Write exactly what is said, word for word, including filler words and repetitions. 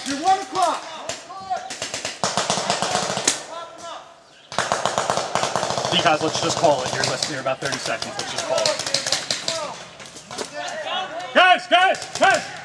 You're one o'clock. You guys, let's just call it. You're listening. You're about thirty seconds. Let's just call it. Guys, guys, guys!